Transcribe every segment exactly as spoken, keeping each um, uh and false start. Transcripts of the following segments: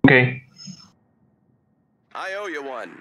Okay. I owe you one.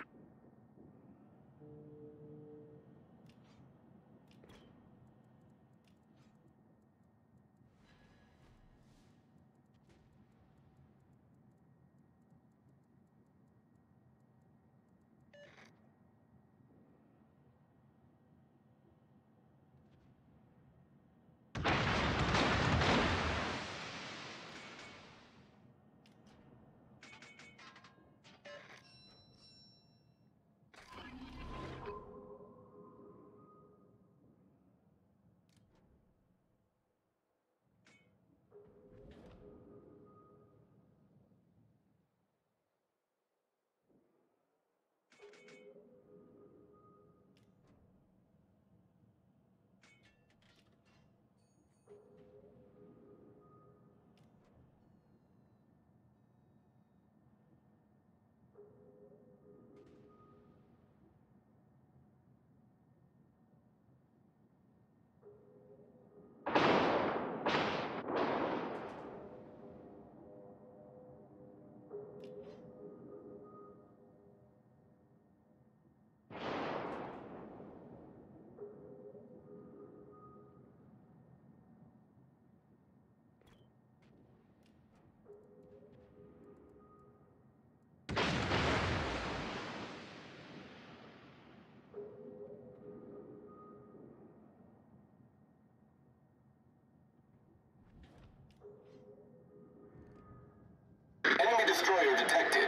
Enemy destroyer detected.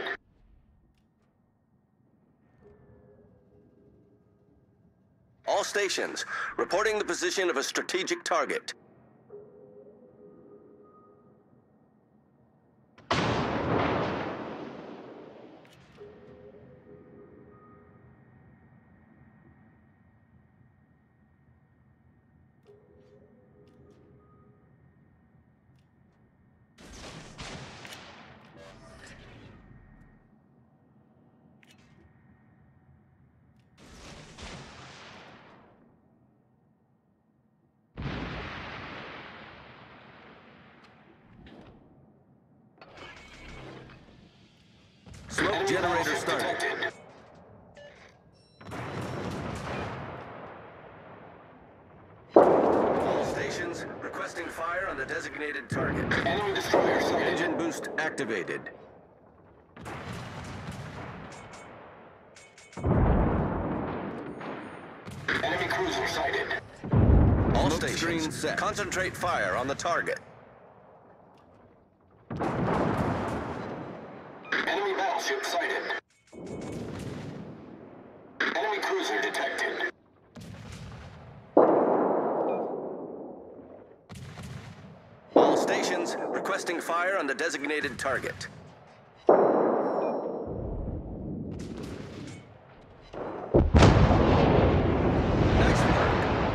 All stations, reporting the position of a strategic target. Smoke generator started. All stations requesting fire on the designated target. Enemy destroyer sighted. Engine boost activated. Enemy cruiser sighted. All Smoke stations set. Concentrate fire on the target. Enemy battleship sighted. Enemy cruiser detected. All stations requesting fire on the designated target. Nice work.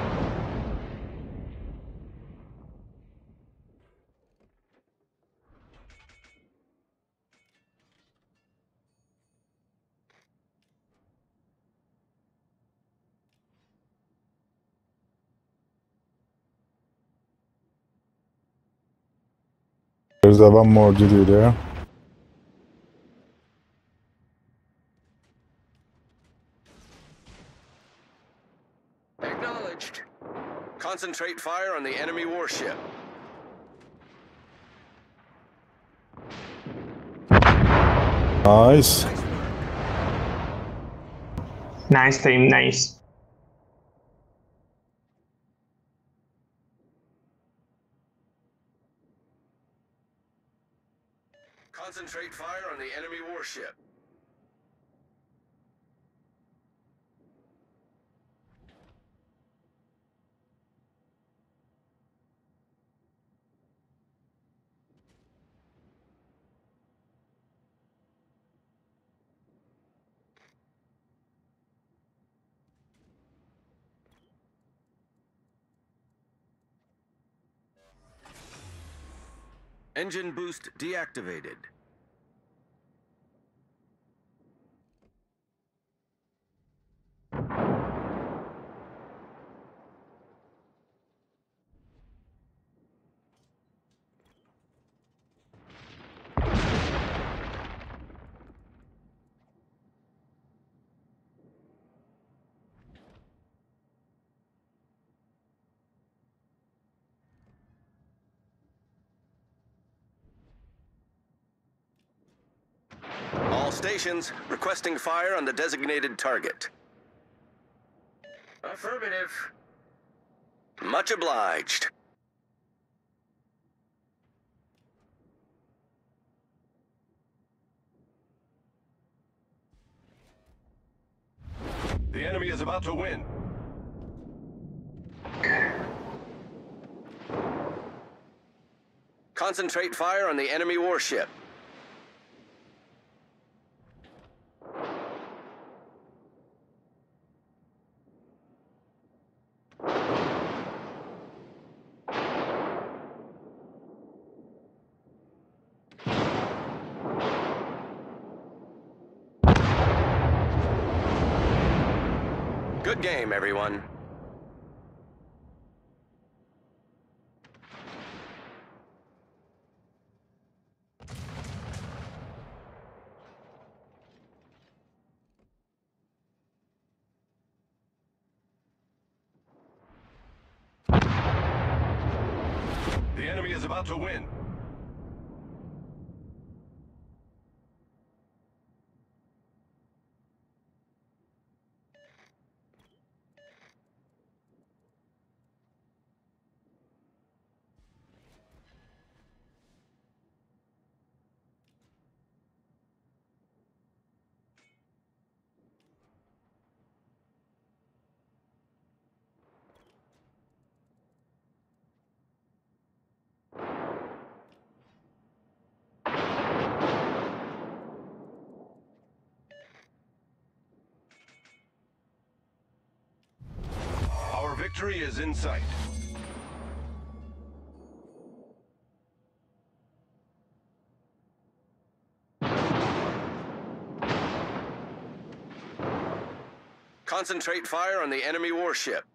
There's a one more duty there. Acknowledged. Concentrate fire on the enemy warship. Nice. Nice team, nice. Concentrate fire on the enemy warship. Engine boost deactivated. stations, requesting fire on the designated target. Affirmative. Much obliged. The enemy is about to win. Concentrate fire on the enemy warship. Good game, everyone. The enemy is about to win. Our victory is in sight. Concentrate fire on the enemy warship.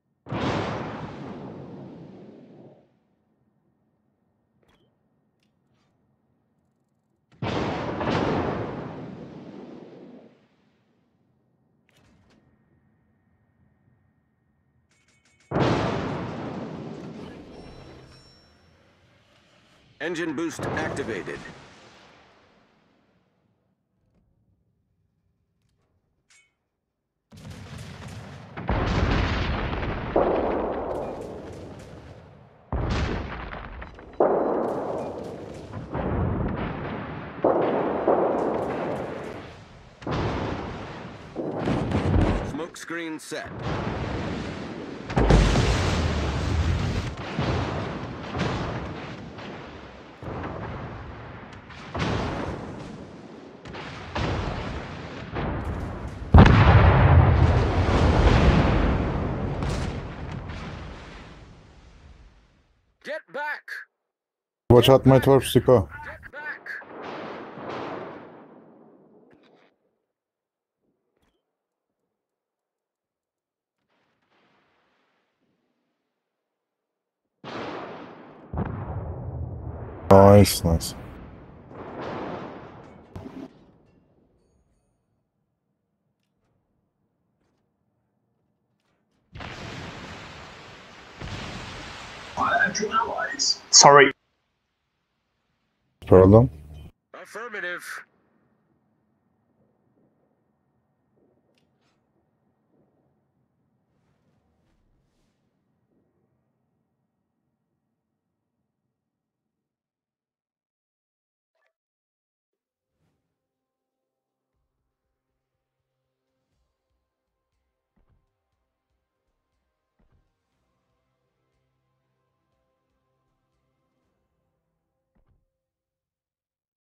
Engine boost activated. Smoke screen set. Get back! Watch out my torch, Siko. Get back! Nice, nice. Sorry. Problem? Affirmative.